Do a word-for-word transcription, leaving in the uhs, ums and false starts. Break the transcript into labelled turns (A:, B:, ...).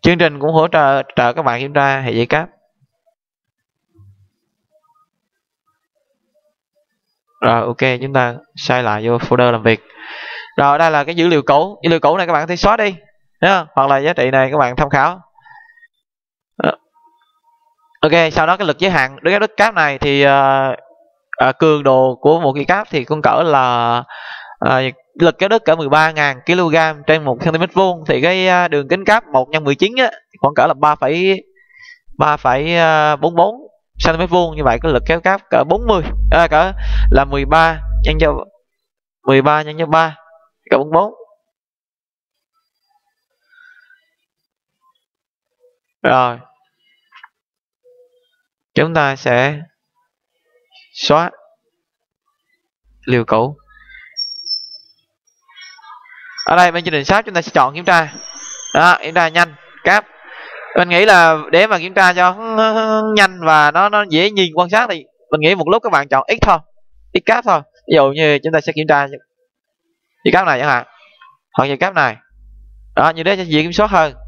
A: Chương trình cũng hỗ trợ trợ các bạn kiểm tra hệ dây cáp. Rồi ok, chúng ta sai lại vô folder làm việc. Rồi đây là cái dữ liệu cũ, dữ liệu cũ này các bạn có thể xóa đi, đúng không? Hoặc là giá trị này các bạn tham khảo. Ok, sau đó cái lực giới hạn đối với đất cáp này thì uh, uh, cường độ của một cái cáp thì con cỡ là uh, lực kéo đất cỡ mười ba nghìn ki lô gam trên một xăng ti mét vuông, thì cái uh, đường kính cáp một nhân mười chín á khoảng cỡ là ba phẩy bốn mươi bốn xăng ti mét vuông. Như vậy cái lực kéo cáp cỡ bốn mươi, à, cỡ là mười ba nhân cho mười ba nhân cho ba cỡ bốn mươi bốn. Rồi chúng ta sẽ xóa liều cũ. Ở đây bên chương trình shop chúng ta sẽ chọn kiểm tra. Đó, kiểm tra nhanh cáp. Mình nghĩ là để mà kiểm tra cho nhanh và nó nó dễ nhìn quan sát thì mình nghĩ một lúc các bạn chọn x thôi, x cáp thôi. Ví dụ như chúng ta sẽ kiểm tra dây cáp này chẳng hạn, hoặc dây cáp này. Đó, như thế sẽ dễ kiểm soát hơn.